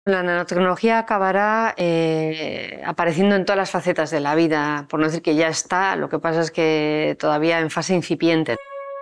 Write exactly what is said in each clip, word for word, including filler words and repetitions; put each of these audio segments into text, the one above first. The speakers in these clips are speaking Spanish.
La nanotecnología acabará eh, apareciendo en todas las facetas de la vida, por no decir que ya está, lo que pasa es que todavía en fase incipiente.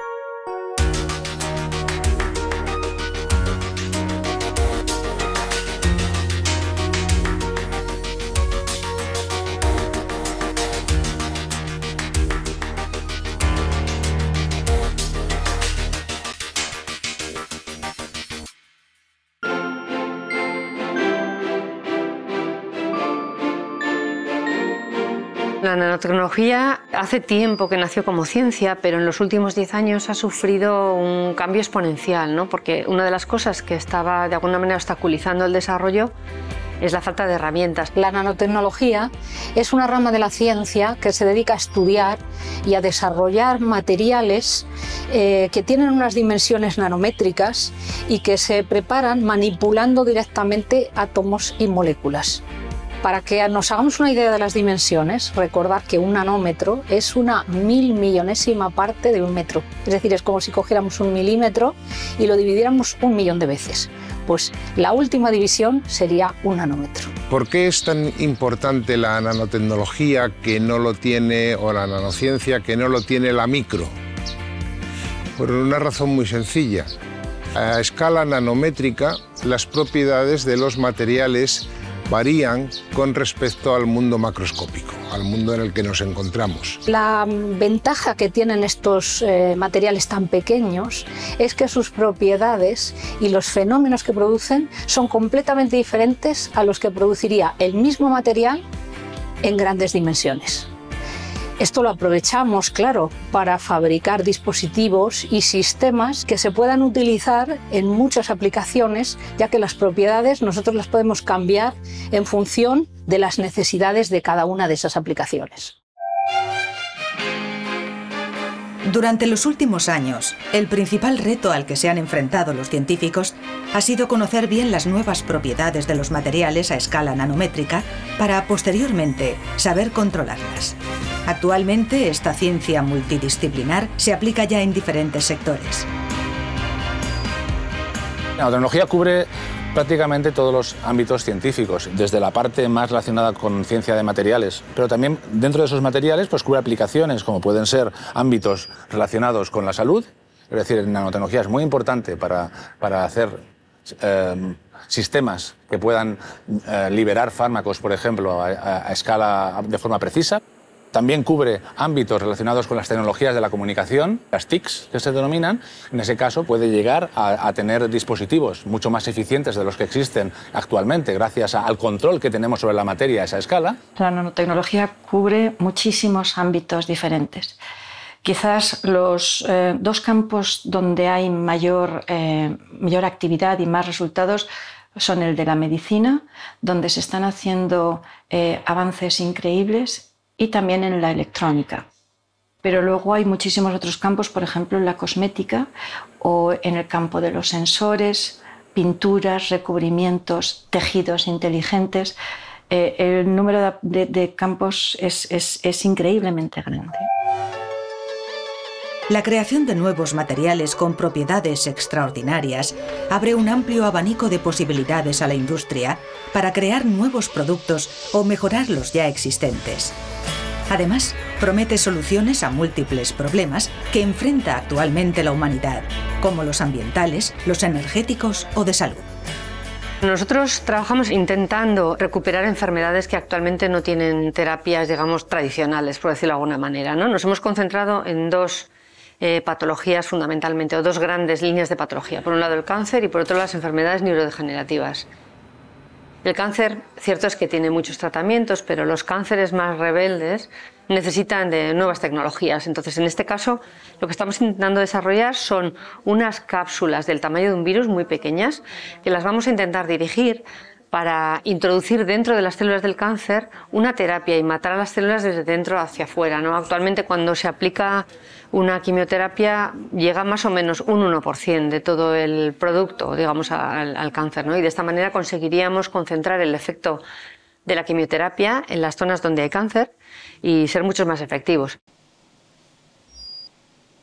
La nanotecnología hace tiempo que nació como ciencia, pero en los últimos diez años ha sufrido un cambio exponencial, ¿no? Porque una de las cosas que estaba de alguna manera obstaculizando el desarrollo es la falta de herramientas. La nanotecnología es una rama de la ciencia que se dedica a estudiar y a desarrollar materiales eh, que tienen unas dimensiones nanométricas y que se preparan manipulando directamente átomos y moléculas. Para que nos hagamos una idea de las dimensiones, recordad que un nanómetro es una mil millonésima parte de un metro. Es decir, es como si cogiéramos un milímetro y lo dividiéramos un millón de veces. Pues la última división sería un nanómetro. ¿Por qué es tan importante la nanotecnología que no lo tiene, o la nanociencia que no lo tiene la micro? Por una razón muy sencilla. A escala nanométrica, las propiedades de los materiales varían con respecto al mundo macroscópico, al mundo en el que nos encontramos. La ventaja que tienen estos eh, materiales tan pequeños es que sus propiedades y los fenómenos que producen son completamente diferentes a los que produciría el mismo material en grandes dimensiones. Esto lo aprovechamos, claro, para fabricar dispositivos y sistemas que se puedan utilizar en muchas aplicaciones, ya que las propiedades nosotros las podemos cambiar en función de las necesidades de cada una de esas aplicaciones. Durante los últimos años, el principal reto al que se han enfrentado los científicos ha sido conocer bien las nuevas propiedades de los materiales a escala nanométrica para, posteriormente, saber controlarlas. Actualmente, esta ciencia multidisciplinar se aplica ya en diferentes sectores. La nanotecnología cubre prácticamente todos los ámbitos científicos, desde la parte más relacionada con ciencia de materiales, pero también dentro de esos materiales pues cubre aplicaciones como pueden ser ámbitos relacionados con la salud, es decir, la nanotecnología es muy importante para, para hacer eh, sistemas que puedan eh, liberar fármacos, por ejemplo, a, a, a escala de forma precisa. También cubre ámbitos relacionados con las tecnologías de la comunicación, las T I Cs que se denominan. En ese caso puede llegar a, a tener dispositivos mucho más eficientes de los que existen actualmente gracias a, al control que tenemos sobre la materia a esa escala. La nanotecnología cubre muchísimos ámbitos diferentes. Quizás los eh, dos campos donde hay mayor, eh, mayor actividad y más resultados son el de la medicina, donde se están haciendo eh, avances increíbles, y también en la electrónica. Pero luego hay muchísimos otros campos, por ejemplo en la cosmética o en el campo de los sensores, pinturas, recubrimientos, tejidos inteligentes. Eh, el número de, de campos es, es, es increíblemente grande. La creación de nuevos materiales con propiedades extraordinarias abre un amplio abanico de posibilidades a la industria para crear nuevos productos o mejorar los ya existentes. Además, promete soluciones a múltiples problemas que enfrenta actualmente la humanidad, como los ambientales, los energéticos o de salud. Nosotros trabajamos intentando recuperar enfermedades que actualmente no tienen terapias, digamos, tradicionales, por decirlo de alguna manera, ¿no? Nos hemos concentrado en dos eh, patologías fundamentalmente, o dos grandes líneas de patología. Por un lado el cáncer y por otro las enfermedades neurodegenerativas. El cáncer, cierto es que tiene muchos tratamientos, pero los cánceres más rebeldes necesitan de nuevas tecnologías. Entonces, en este caso, lo que estamos intentando desarrollar son unas cápsulas del tamaño de un virus muy pequeñas, que las vamos a intentar dirigir para introducir dentro de las células del cáncer una terapia y matar a las células desde dentro hacia afuera, ¿no? Actualmente, cuando se aplica una quimioterapia, llega más o menos un uno por ciento de todo el producto, digamos, al, al cáncer, ¿no? Y de esta manera conseguiríamos concentrar el efecto de la quimioterapia en las zonas donde hay cáncer y ser mucho más efectivos.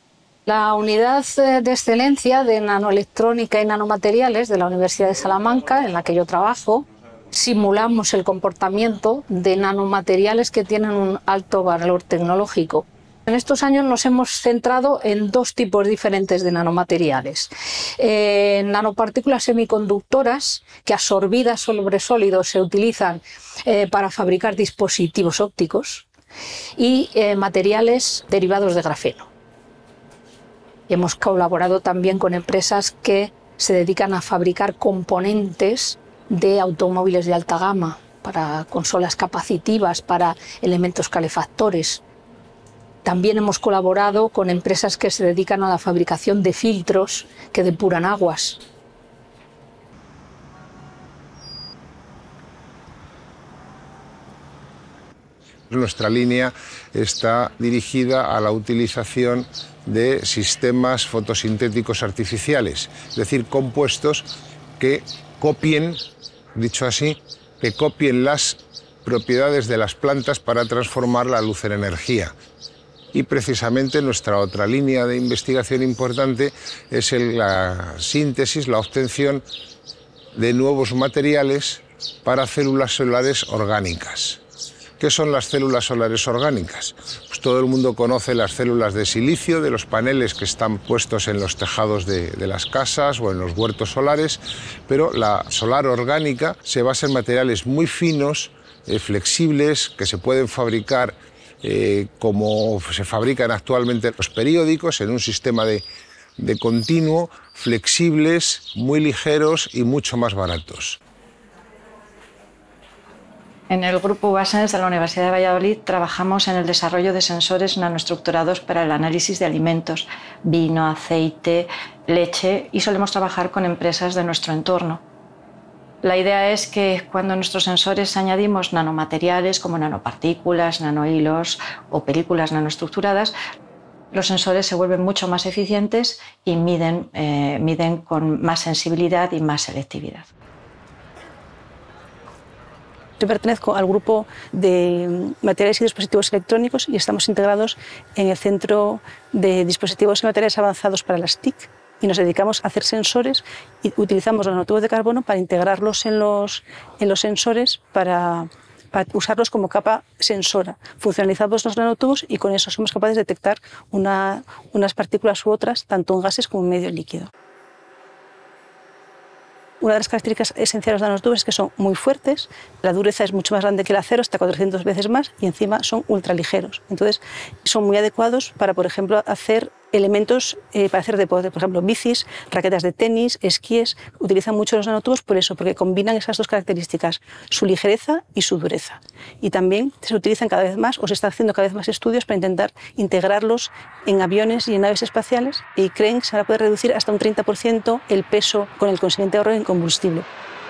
La unidad de excelencia de nanoelectrónica y nanomateriales de la Universidad de Salamanca, en la que yo trabajo, simulamos el comportamiento de nanomateriales que tienen un alto valor tecnológico. En estos años nos hemos centrado en dos tipos diferentes de nanomateriales. Eh, nanopartículas semiconductoras que absorbidas sobre sólidos se utilizan eh, para fabricar dispositivos ópticos y eh, materiales derivados de grafeno. Hemos colaborado también con empresas que se dedican a fabricar componentes de automóviles de alta gama, para consolas capacitivas, para elementos calefactores. También hemos colaborado con empresas que se dedican a la fabricación de filtros que depuran aguas. Nuestra línea está dirigida a la utilización de sistemas fotosintéticos artificiales, es decir, compuestos que copien, dicho así, que copien las propiedades de las plantas para transformar la luz en energía. Y precisamente nuestra otra línea de investigación importante es el, la síntesis, la obtención de nuevos materiales para células solares orgánicas. ¿Qué son las células solares orgánicas? Pues todo el mundo conoce las células de silicio de los paneles que están puestos en los tejados de, de las casas o en los huertos solares, pero la solar orgánica se basa en materiales muy finos, eh, flexibles, que se pueden fabricar eh, como se fabrican actualmente los periódicos, en un sistema de, de continuo, flexibles, muy ligeros y mucho más baratos. En el Grupo Basens de la Universidad de Valladolid trabajamos en el desarrollo de sensores nanoestructurados para el análisis de alimentos, vino, aceite, leche, y solemos trabajar con empresas de nuestro entorno. La idea es que cuando en nuestros sensores añadimos nanomateriales como nanopartículas, nanohilos o películas nanoestructuradas, los sensores se vuelven mucho más eficientes y miden, eh, miden con más sensibilidad y más selectividad. Yo pertenezco al grupo de materiales y dispositivos electrónicos y estamos integrados en el Centro de Dispositivos y Materiales Avanzados para las T I C y nos dedicamos a hacer sensores y utilizamos los nanotubos de carbono para integrarlos en los, en los sensores para, para usarlos como capa sensora. Funcionalizamos los nanotubos y con eso somos capaces de detectar una, unas partículas u otras, tanto en gases como en medio líquido. Una de las características esenciales de los nanotubos es que son muy fuertes, la dureza es mucho más grande que el acero, hasta cuatrocientas veces más, y encima son ultraligeros. Entonces, son muy adecuados para, por ejemplo, hacer elementos eh, para hacer deporte, por ejemplo, bicis, raquetas de tenis, esquíes. Utilizan mucho los nanotubos por eso, porque combinan esas dos características, su ligereza y su dureza. Y también se utilizan cada vez más, o se están haciendo cada vez más estudios para intentar integrarlos en aviones y en naves espaciales, y creen que se va a poder reducir hasta un treinta por ciento el peso con el consiguiente ahorro en combustible.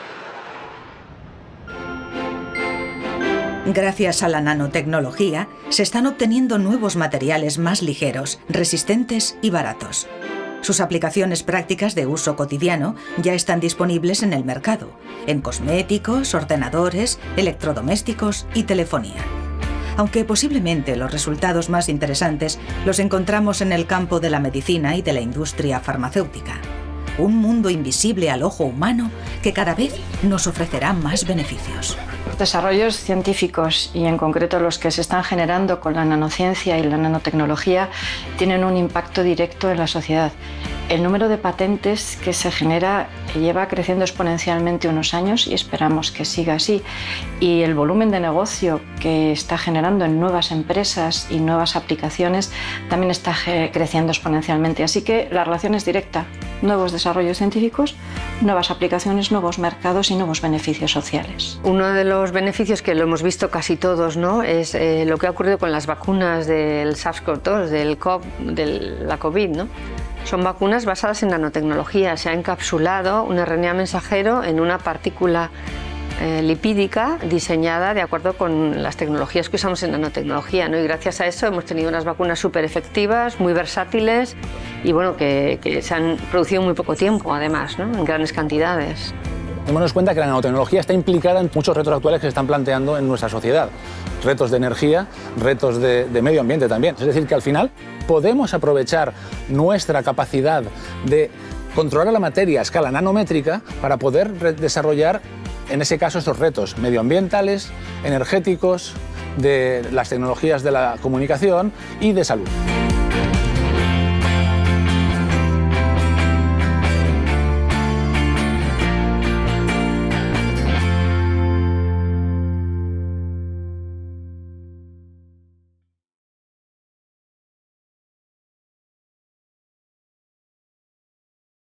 Gracias a la nanotecnología, se están obteniendo nuevos materiales más ligeros, resistentes y baratos. Sus aplicaciones prácticas de uso cotidiano ya están disponibles en el mercado, en cosméticos, ordenadores, electrodomésticos y telefonía. Aunque posiblemente los resultados más interesantes los encontramos en el campo de la medicina y de la industria farmacéutica. Un mundo invisible al ojo humano que cada vez nos ofrecerá más beneficios. Los desarrollos científicos, y en concreto los que se están generando con la nanociencia y la nanotecnología, tienen un impacto directo en la sociedad. El número de patentes que se genera lleva creciendo exponencialmente unos años y esperamos que siga así. Y el volumen de negocio que está generando en nuevas empresas y nuevas aplicaciones también está creciendo exponencialmente. Así que la relación es directa. Nuevos desarrollos científicos, nuevas aplicaciones, nuevos mercados y nuevos beneficios sociales. Uno de los beneficios que lo hemos visto casi todos, ¿no?, es eh, lo que ha ocurrido con las vacunas del SARS CoV dos, del COVID, de la COVID, ¿no? Son vacunas basadas en nanotecnología. Se ha encapsulado un R N A mensajero en una partícula eh, lipídica diseñada de acuerdo con las tecnologías que usamos en nanotecnología, ¿no? Y gracias a eso hemos tenido unas vacunas súper efectivas, muy versátiles y bueno, que, que se han producido en muy poco tiempo, además, ¿no?, en grandes cantidades. Démonos cuenta que la nanotecnología está implicada en muchos retos actuales que se están planteando en nuestra sociedad. Retos de energía, retos de, de medio ambiente también. Es decir, que al final podemos aprovechar nuestra capacidad de controlar la materia a escala nanométrica para poder desarrollar, en ese caso, estos retos medioambientales, energéticos, de las tecnologías de la comunicación y de salud.